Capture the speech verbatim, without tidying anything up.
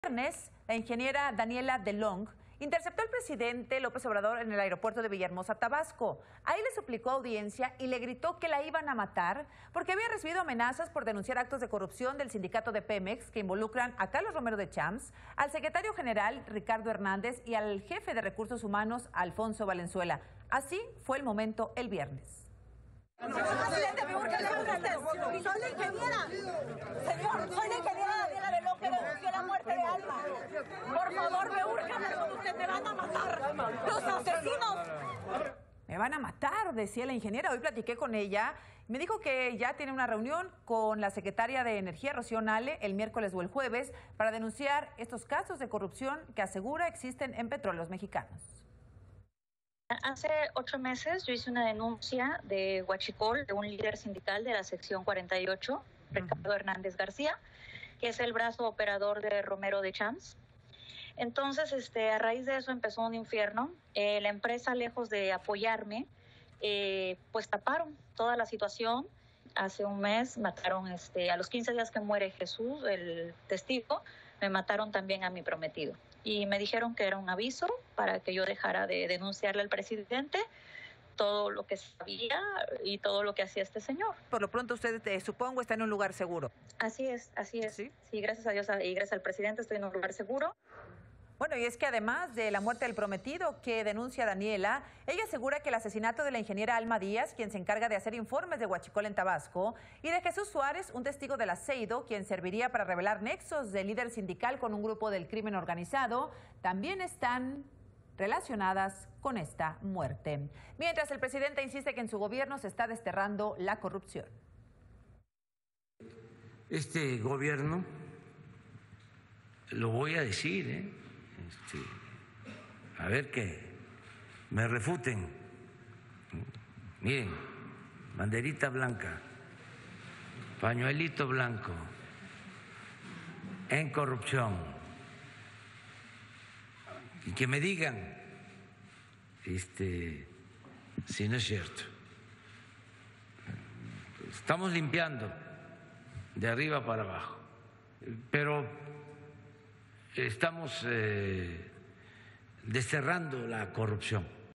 Viernes, la ingeniera Daniela DeLong interceptó al presidente López Obrador en el aeropuerto de Villahermosa, Tabasco. Ahí le suplicó audiencia y le gritó que la iban a matar porque había recibido amenazas por denunciar actos de corrupción del sindicato de Pemex que involucran a Carlos Romero de Champs, al secretario general Ricardo Hernández y al jefe de recursos humanos Alfonso Valenzuela. Así fue el momento el viernes. Señor presidente, me urge levantarse. Soy la ingeniera. Señor, soy la ingeniera Daniela DeLong que denunció la muerte de Alma. Por favor, me urge hablar con usted. Me van a matar. Los asesinos. Me van a matar, decía la ingeniera. Hoy platiqué con ella. Me dijo que ya tiene una reunión con la secretaria de Energía, Rocío Nale, el miércoles o el jueves para denunciar estos casos de corrupción que asegura existen en Petróleos Mexicanos. Hace ocho meses yo hice una denuncia de huachicol de un líder sindical de la sección cuarenta y ocho, Ricardo Hernández García, que es el brazo operador de Romero de Champs. Entonces, este, a raíz de eso empezó un infierno. Eh, la empresa, lejos de apoyarme, eh, pues taparon toda la situación. Hace un mes mataron, este, a los quince días que muere Jesús, el testigo, me mataron también a mi prometido. Y me dijeron que era un aviso para que yo dejara de denunciarle al presidente todo lo que sabía y todo lo que hacía este señor. Por lo pronto usted, eh, supongo, está en un lugar seguro. Así es, así es. ¿Sí? Sí, gracias a Dios y gracias al presidente estoy en un lugar seguro. Bueno, y es que además de la muerte del prometido que denuncia Daniela, ella asegura que el asesinato de la ingeniera Alma Díaz, quien se encarga de hacer informes de huachicol en Tabasco, y de Jesús Suárez, un testigo del aceido, quien serviría para revelar nexos del líder sindical con un grupo del crimen organizado, también están relacionadas con esta muerte. Mientras el presidente insiste que en su gobierno se está desterrando la corrupción. Este gobierno, lo voy a decir, ¿eh? Este, a ver que me refuten. Miren, banderita blanca, pañuelito blanco, en corrupción. Y que me digan este, si no es cierto. Estamos limpiando de arriba para abajo, pero estamos eh, desterrando la corrupción.